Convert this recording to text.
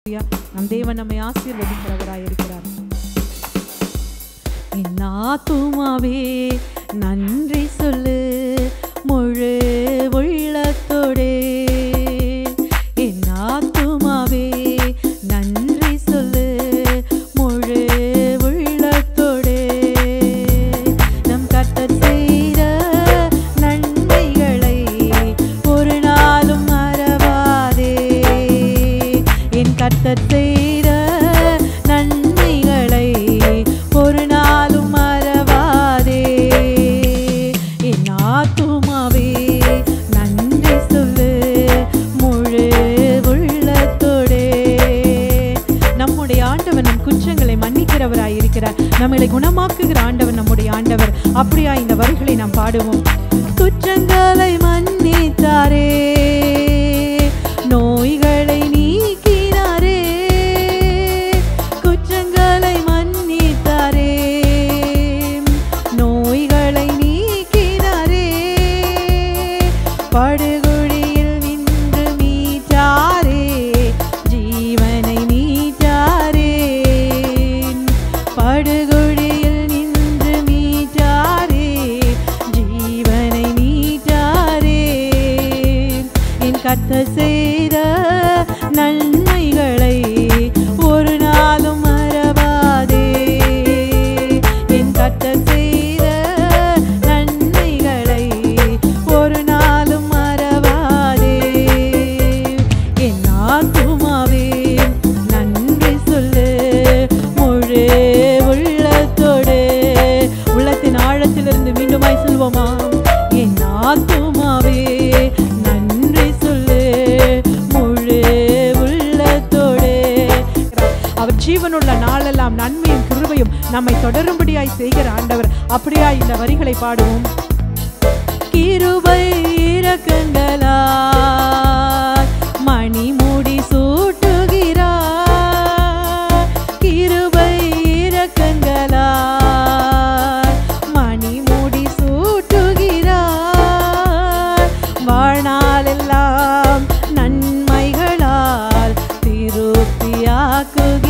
நம் தேவன் நம்மை ஆசீர்வதிக்கிறவராய் இருக்கிறார். என் ஆத்துமாவே நன்றி சொல்லு முழு உள்ளத்தோடே. என் ஆத்துமாவே நன்றி சொல்லு முழு உள்ளத்தோடே. நம் கர்த்தர் செய்த நன்மைகளை ஒரு நாளும் மறவாதே. என் கர்த்தர் செய்த நன்மைகளை ஒரு நாளும் மறவாதே. என் ஆத்துமாவே நன்றி சொல்லு முழு உள்ளத்தோடே. நம்முடைய ஆண்டவர் நம் குற்றங்களை மன்னிக்கிறவராய் இருக்கிறார். நம்மளை குணமாக்குகிற ஆண்டவர் நம்முடைய ஆண்டவர். அப்படியா இந்த வரிகளை நாம் பாடுவோம். குற்றங்களை மன்னித்தாரே, நோய்களை நீக்கினாரே. குற்றங்களை மன்னித்தாரே, நோய்களை நீக்கினாரே. படுகுழியில் நின்று மீட்டாரே, ஜீவனை மீட்டாரே. படுகுழியில் நின்று மீட்டாரே, ஜீவனை மீட்டாரே. என் கர்த்தர் செய்த நன்மைகளை ஒரு நாளும் மறவாதே. என் கர்த்தர் செய்த நன்மைகளை ஒரு நாளும் மறவாதே. என் ஆத்துமாவே நன்றி சொல்லு முழு உள்ளத்தோடு. உள்ளத்தின் ஆழத்திலிருந்து மீண்டுமாய் சொல்வோமா? என் ஆத்துமாவே நன்றி சொல்லு முழு உள்ளத்தோடு. அவர் ஜீவனுள்ள நாளெல்லாம் நன்மையும் கிருபையும் நம்மை தொடரும்படியாய் செய்கிற ஆண்டவர். அப்படியாய் இந்த வரிகளை பாடுவோம். கிருபை இரக்கங்களால் மணிமுடி சூட்டுகிறார். கிருபை இரக்கங்களால் மணிமுடி சூட்டுகிறார். வாழ்நாளெல்லாம் நன்மைகளால் திருப்தியாக்குகிறார்.